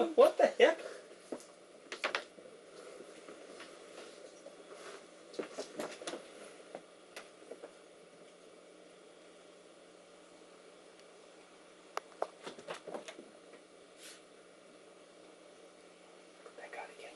What the heck? Put that out again.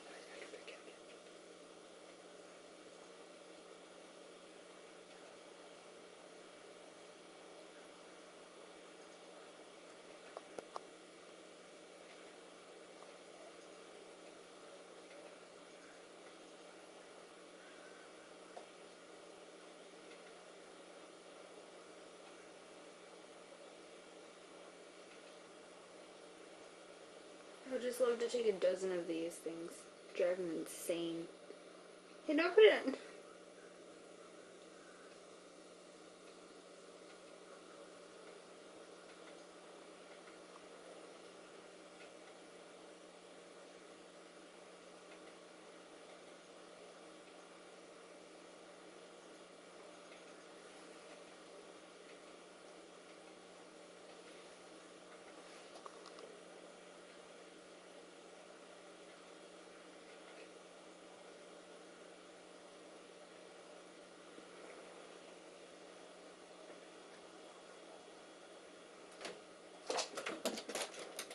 I would just love to take a dozen of these things. Drive them insane. Hey, no, put it in.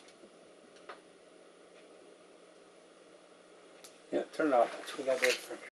Yeah, turn it off. That's what I did for